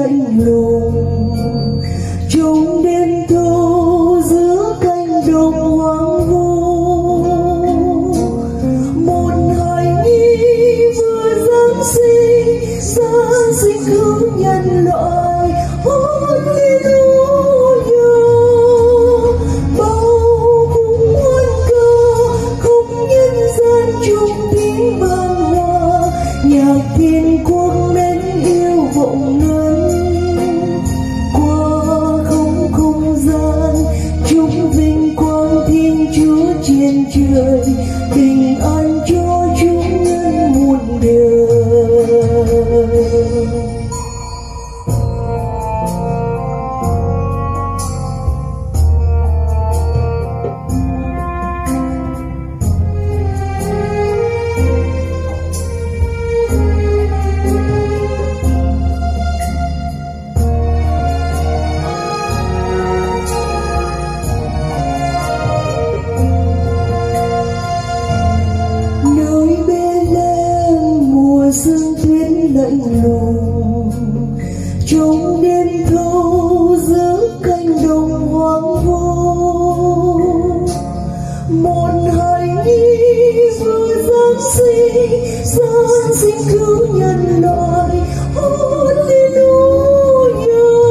lạnh lùng trong đêm thâu giữa cánh đồng hoang vu. Một hài nhi vừa giáng sinh cứu nhân loại. Hallelujah, bao vùng hoan ca khúc nhân gian chung tiếng vang hoa. Nhạc thiên quốc mến yêu vọng ngân qua không gian, chúng vinh quang Thiên Chúa trên trời, bình an cho chúng nhân muôn đời. Sương tuyết lạnh lùng trong đêm thâu giữa cánh đồng hoang vu. Một hài nhi vừa giáng sinh cứu nhân loại. Hallelujah,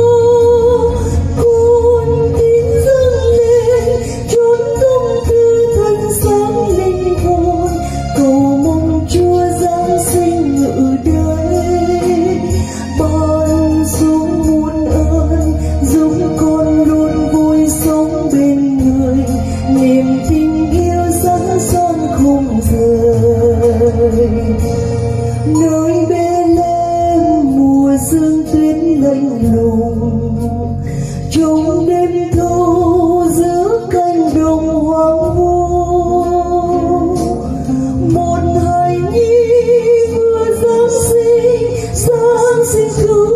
con tin dâng lên chốn tâm tư thanh sáng linh hồn, cầu mong Chúa giáng sinh ngự đây, ban xuống muôn ơn, giúp con luôn vui sống bên người, niềm tình yêu sẵn son không rời. Nơi Bethlehem mùa sương tuyết lạnh lùng trong đêm thâu giữa cánh đồng hoang vu. Một hài nhi vừa giáng sinh cứu